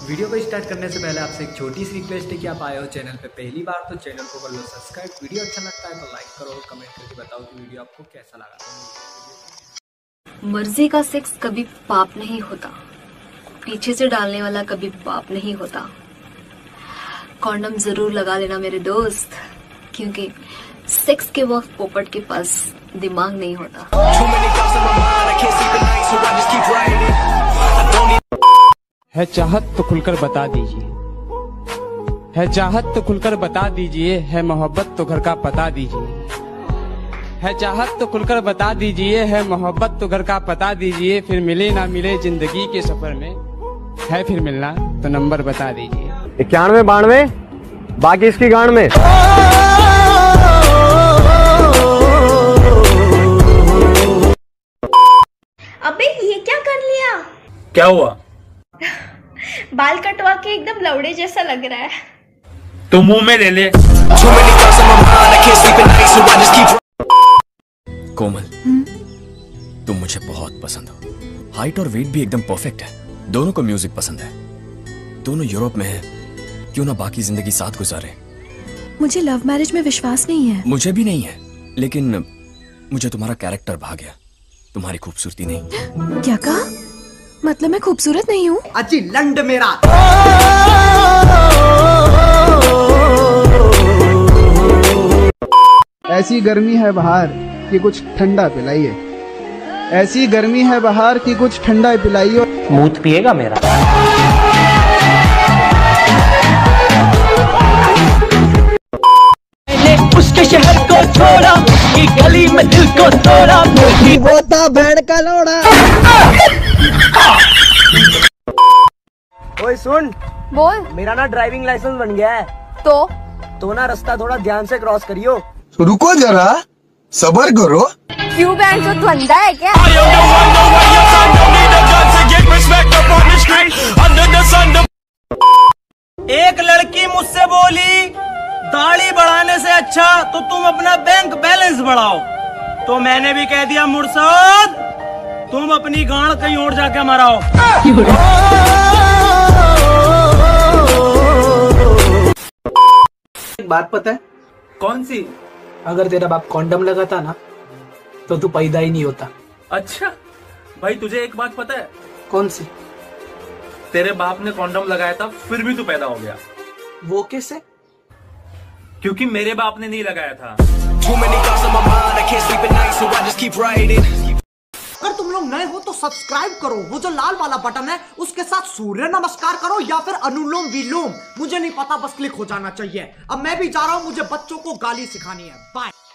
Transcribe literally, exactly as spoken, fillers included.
Video को start करने से पहले आपसे एक छोटी सी रिक्वेस्ट है कि आप आए हो चैनल पे पहली बार तो चैनल को कर लो सब्सक्राइब। वीडियो अच्छा लगता है तो लाइक करो और कमेंट करके बताओ कि वीडियो आपको कैसा लगा। मर्जी का सेक्स कभी पाप नहीं होता, पीछे से डालने वाला कभी पाप नहीं होता। कॉन्डम जरूर लगा लेना मेरे दोस्त, क्योंकि सेक्स के वक्त पोपट के पास दिमाग नहीं होता। है चाहत तो खुलकर बता दीजिए, है चाहत तो खुलकर बता दीजिए, है मोहब्बत तो घर का पता दीजिए। है चाहत तो खुलकर बता दीजिए, है मोहब्बत तो घर का पता दीजिए। फिर मिले ना मिले जिंदगी के सफर में, है फिर मिलना तो नंबर बता दीजिए। इक्यानवे बानवे बाकी इसकी गांड में। अबे ये क्या कर लिया? क्या हुआ? बाल कटवा के एकदम लौड़े जैसा लग रहा है। तो मुंह में ले ले। कोमल, तुम मुझे बहुत पसंद हो। हाइट और वेट भी एकदम परफेक्ट है। दोनों को म्यूजिक पसंद है, दोनों यूरोप में है। क्यों ना बाकी जिंदगी साथ गुजारे। मुझे लव मैरिज में विश्वास नहीं है। मुझे भी नहीं है, लेकिन मुझे तुम्हारा कैरेक्टर भा गया, तुम्हारी खूबसूरती नहीं। क्या कहा? मतलब मैं खूबसूरत नहीं हूँ? अच्छी लंड मेरा। ऐसी गर्मी है बाहर कि कुछ ठंडा पिलाइए, ऐसी गर्मी है बाहर कि कुछ ठंडा पिलाइए। मूत पिएगा मेरा? उसके शहर को छोड़ा, की गली में दिल को तोड़ा, वो था भेड़ का लोड़ा। ओए सुन, बोल। मेरा ना ड्राइविंग लाइसेंस बन गया है। तो तो ना रास्ता थोड़ा ध्यान से क्रॉस करियो। रुको जरा, सबर करो। क्यों बैंड तो तू अंधा है क्या? एक लड़की मुझसे बोली, दाढ़ी बढ़ाने से अच्छा तो तुम अपना बैंक बैलेंस बढ़ाओ। तो मैंने भी कह दिया मुर्शद, तुम अपनी गांड कहीं और जाके मराओ। एक बात पता है? कौन सी? अगर तेरा बाप कॉन्डम लगाता ना तो तू पैदा ही नहीं होता। अच्छा भाई, तुझे एक बात पता है? कौन सी? तेरे बाप ने कॉन्डम लगाया था फिर भी तू पैदा हो गया। वो कैसे? क्योंकि मेरे बाप ने नहीं लगाया था। अगर तुम लोग नए हो तो सब्सक्राइब करो, वो जो लाल वाला बटन है उसके साथ सूर्य नमस्कार करो या फिर अनुलोम विलोम, मुझे नहीं पता, बस क्लिक हो जाना चाहिए। अब मैं भी जा रहा हूं, मुझे बच्चों को गाली सिखानी है। बाय।